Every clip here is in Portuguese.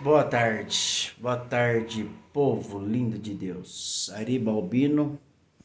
Boa tarde, povo lindo de Deus. Ari Balbino,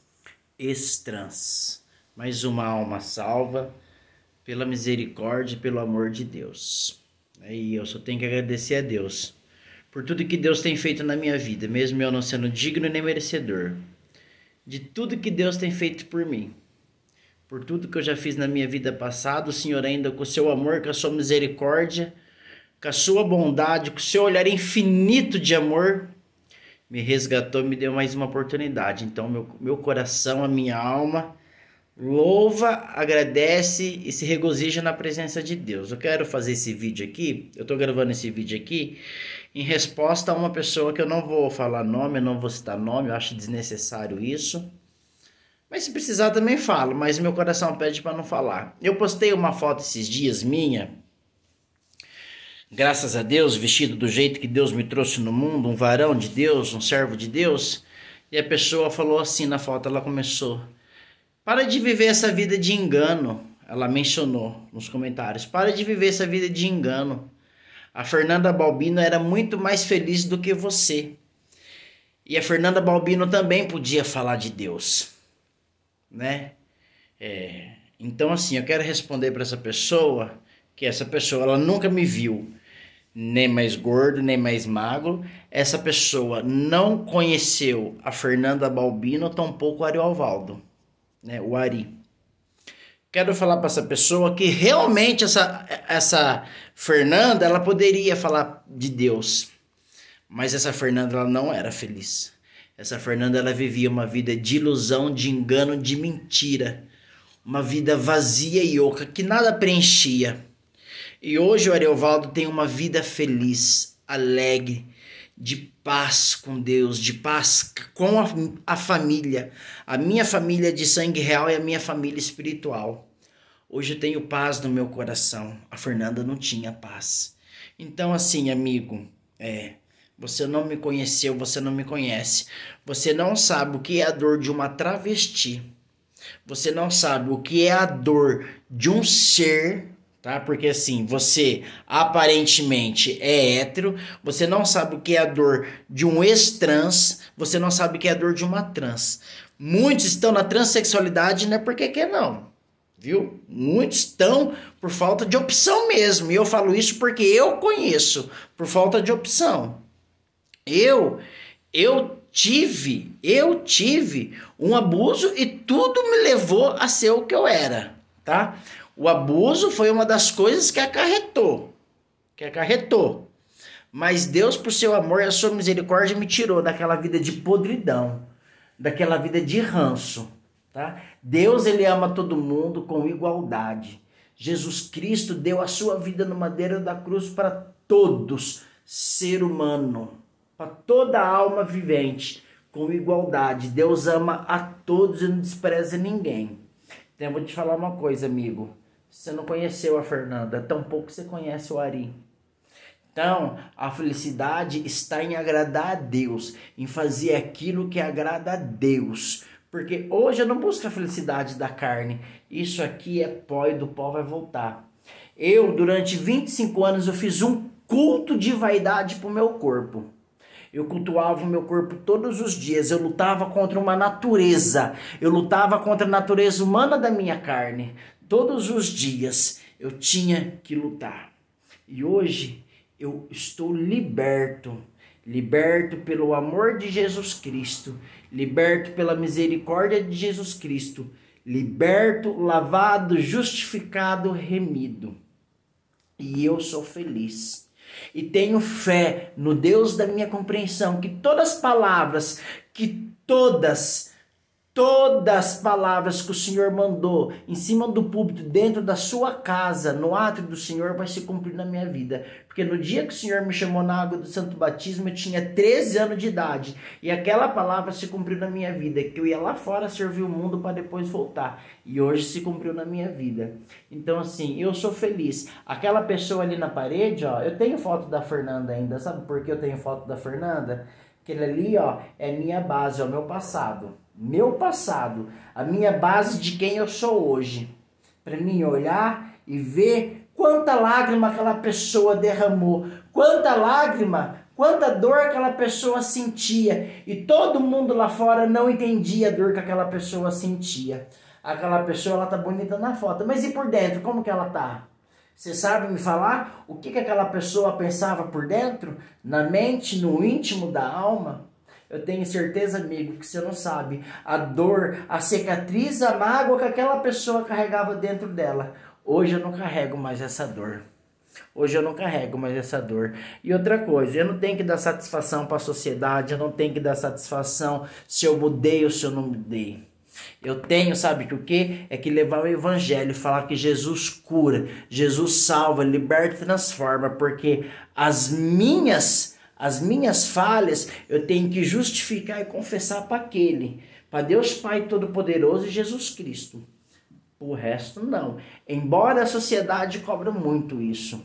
ex-trans, mais uma alma salva pela misericórdia e pelo amor de Deus. E eu só tenho que agradecer a Deus por tudo que Deus tem feito na minha vida, mesmo eu não sendo digno nem merecedor, de tudo que Deus tem feito por mim. Por tudo que eu já fiz na minha vida passada, o Senhor ainda com o seu amor, com a sua misericórdia, com a sua bondade, com o seu olhar infinito de amor, me resgatou, me deu mais uma oportunidade. Então meu coração, a minha alma, louva, agradece e se regozija na presença de Deus. Eu quero fazer esse vídeo aqui, eu estou gravando esse vídeo aqui, em resposta a uma pessoa que eu não vou falar nome, eu não vou citar nome, eu acho desnecessário isso. Mas se precisar também falo, mas meu coração pede para não falar. Eu postei uma foto esses dias minha, graças a Deus, vestido do jeito que Deus me trouxe no mundo, um varão de Deus, um servo de Deus. E a pessoa falou assim na foto, ela começou: para de viver essa vida de engano. Ela mencionou nos comentários: para de viver essa vida de engano. A Fernanda Balbino era muito mais feliz do que você. E a Fernanda Balbino também podia falar de Deus, né? Então assim, eu quero responder para essa pessoa, que essa pessoa ela nunca me viu nem mais gordo, nem mais magro. Essa pessoa não conheceu a Fernanda Balbino, tampouco o Ariovaldo, né? O Ari. Quero falar para essa pessoa que realmente essa Fernanda, ela poderia falar de Deus, mas essa Fernanda ela não era feliz. Essa Fernanda ela vivia uma vida de ilusão, de engano, de mentira, uma vida vazia e oca que nada preenchia. E hoje o Ariovaldo tem uma vida feliz, alegre, de paz com Deus, de paz com a família. A minha família de sangue real e a minha família espiritual. Hoje eu tenho paz no meu coração. A Fernanda não tinha paz. Então assim, amigo, você não me conheceu, você não me conhece. Você não sabe o que é a dor de uma travesti. Você não sabe o que é a dor de um ser, tá? Porque assim, você aparentemente é hétero, você não sabe o que é a dor de um ex-trans, você não sabe o que é a dor de uma trans. Muitos estão na transexualidade, não é porque quer não, viu? Muitos estão por falta de opção mesmo, e eu falo isso porque eu conheço, por falta de opção. Eu tive um abuso e tudo me levou a ser o que eu era, tá? O abuso foi uma das coisas que acarretou. Mas Deus, por seu amor e a sua misericórdia, me tirou daquela vida de podridão, daquela vida de ranço, tá? Deus, ele ama todo mundo com igualdade. Jesus Cristo deu a sua vida no madeiro da cruz para todos, ser humano, para toda alma vivente, com igualdade. Deus ama a todos e não despreza ninguém. Então eu vou te falar uma coisa, amigo. Você não conheceu a Fernanda, tampouco você conhece o Ari. Então, a felicidade está em agradar a Deus, em fazer aquilo que agrada a Deus. Porque hoje eu não busco a felicidade da carne. Isso aqui é pó e do pó vai voltar. Eu, durante 25 anos, eu fiz um culto de vaidade para o meu corpo. Eu cultuava o meu corpo todos os dias. Eu lutava contra uma natureza. Eu lutava contra a natureza humana da minha carne. Todos os dias eu tinha que lutar. E hoje eu estou liberto. Liberto pelo amor de Jesus Cristo. Liberto pela misericórdia de Jesus Cristo. Liberto, lavado, justificado, remido. E eu sou feliz. E tenho fé no Deus da minha compreensão, que todas as palavras, todas as palavras que o Senhor mandou em cima do púlpito, dentro da sua casa, no átrio do Senhor, vai se cumprir na minha vida. Porque no dia que o Senhor me chamou na água do Santo Batismo, eu tinha 13 anos de idade. E aquela palavra se cumpriu na minha vida, que eu ia lá fora servir o mundo para depois voltar. E hoje se cumpriu na minha vida. Então assim, eu sou feliz. Aquela pessoa ali na parede, ó, eu tenho foto da Fernanda ainda. Sabe por que eu tenho foto da Fernanda? Aquele ali, ó, é minha base, é o meu passado. Meu passado, a minha base de quem eu sou hoje. Para mim olhar e ver quanta lágrima aquela pessoa derramou, quanta lágrima, quanta dor aquela pessoa sentia. E todo mundo lá fora não entendia a dor que aquela pessoa sentia. Aquela pessoa, ela tá bonita na foto, mas e por dentro, como que ela tá? Você sabe me falar o que aquela pessoa pensava por dentro? Na mente, no íntimo da alma? Eu tenho certeza, amigo, que você não sabe a dor, a cicatriz, a mágoa que aquela pessoa carregava dentro dela. Hoje eu não carrego mais essa dor. Hoje eu não carrego mais essa dor. E outra coisa, eu não tenho que dar satisfação para a sociedade, eu não tenho que dar satisfação se eu mudei ou se eu não mudei. Eu tenho, sabe que o que? É que levar o evangelho, falar que Jesus cura, Jesus salva, liberta e transforma, porque as minhas falhas eu tenho que justificar e confessar para aquele, para Deus Pai Todo-Poderoso e Jesus Cristo. O resto não. Embora a sociedade cobra muito isso.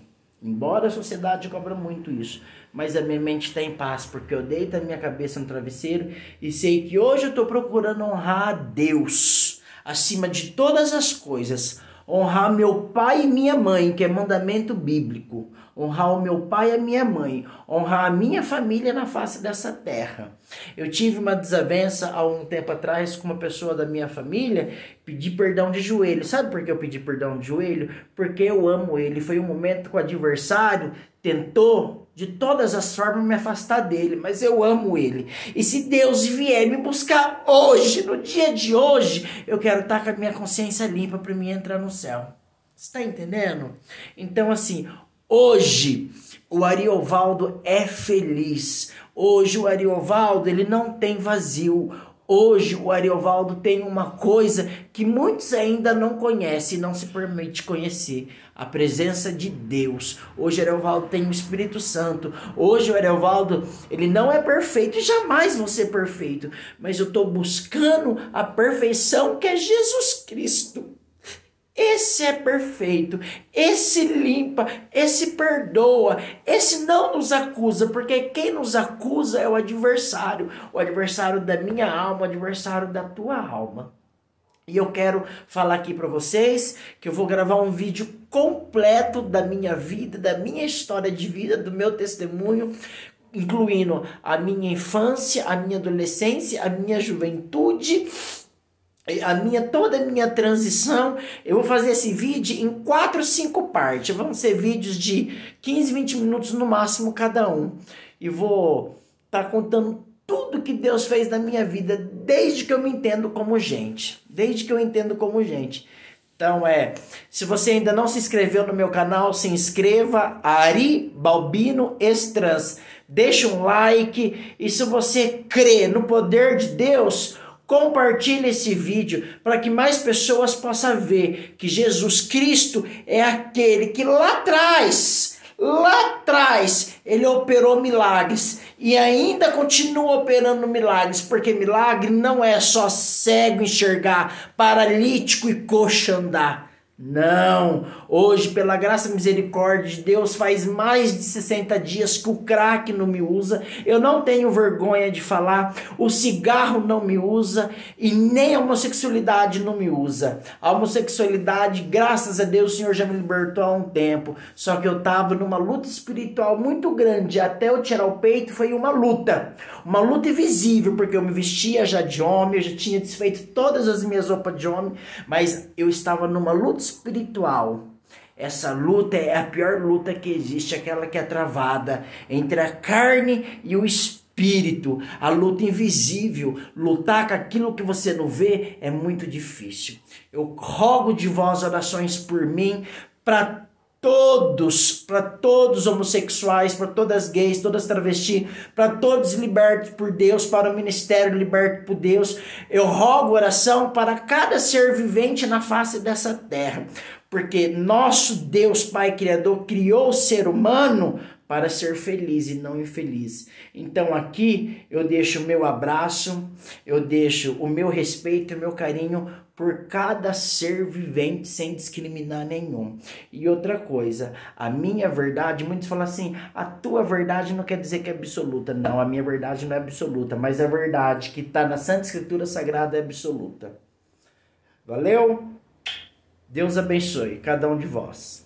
Mas a minha mente está em paz, porque eu deito a minha cabeça no travesseiro e sei que hoje eu estou procurando honrar a Deus acima de todas as coisas. Honrar meu pai e minha mãe, que é mandamento bíblico. Honrar o meu pai e a minha mãe. Honrar a minha família na face dessa terra. Eu tive uma desavença há um tempo atrás com uma pessoa da minha família, pedi perdão de joelho. Sabe por que eu pedi perdão de joelho? Porque eu amo ele. Foi um momento que o adversário tentou de todas as formas me afastar dele, mas eu amo ele. E se Deus vier me buscar hoje, no dia de hoje, eu quero estar com a minha consciência limpa para mim entrar no céu. Você está entendendo? Então assim, hoje o Ariovaldo é feliz. Hoje o Ariovaldo, ele não tem vazio. Hoje o Ariovaldo tem uma coisa que muitos ainda não conhecem e não se permite conhecer. A presença de Deus. Hoje o Ariovaldo tem o Espírito Santo. Hoje o Ariovaldo, ele não é perfeito e jamais vou ser perfeito. Mas eu estou buscando a perfeição que é Jesus Cristo. Esse é perfeito, esse limpa, esse perdoa, esse não nos acusa, porque quem nos acusa é o adversário da minha alma, o adversário da tua alma. E eu quero falar aqui para vocês que eu vou gravar um vídeo completo da minha vida, da minha história de vida, do meu testemunho, incluindo a minha infância, a minha adolescência, a minha juventude, toda a minha transição. Eu vou fazer esse vídeo em 4 ou 5 partes. Vão ser vídeos de 15, 20 minutos no máximo cada um. E vou estar contando tudo que Deus fez na minha vida desde que eu me entendo como gente. Então se você ainda não se inscreveu no meu canal, se inscreva, Ari Balbino Extrans. Deixa um like e se você crê no poder de Deus, compartilhe esse vídeo para que mais pessoas possam ver que Jesus Cristo é aquele que lá atrás, ele operou milagres e ainda continua operando milagres, porque milagre não é só cego enxergar, paralítico e coxo andar. Não, hoje pela graça e misericórdia de Deus faz mais de 60 dias que o crack não me usa, eu não tenho vergonha de falar, o cigarro não me usa e nem a homossexualidade não me usa. A homossexualidade, graças a Deus, o Senhor já me libertou há um tempo, só que eu estava numa luta espiritual muito grande, até eu tirar o peito foi uma luta invisível, porque eu me vestia já de homem, eu já tinha desfeito todas as minhas roupas de homem, mas eu estava numa luta espiritual. Essa luta é a pior luta que existe, aquela que é travada entre a carne e o espírito, a luta invisível. Lutar com aquilo que você não vê é muito difícil. Eu rogo de vós orações por mim, para todos homossexuais, para todas gays, todas travestis, para todos libertos por Deus, para o ministério liberto por Deus. Eu rogo oração para cada ser vivente na face dessa terra, porque nosso Deus Pai Criador criou o ser humano para ser feliz e não infeliz. Então aqui eu deixo o meu abraço, eu deixo o meu respeito e o meu carinho por cada ser vivente sem discriminar nenhum. E outra coisa, a minha verdade, muitos falam assim, a tua verdade não quer dizer que é absoluta. Não, a minha verdade não é absoluta, mas a verdade que está na Santa Escritura Sagrada é absoluta. Valeu? Deus abençoe cada um de vós.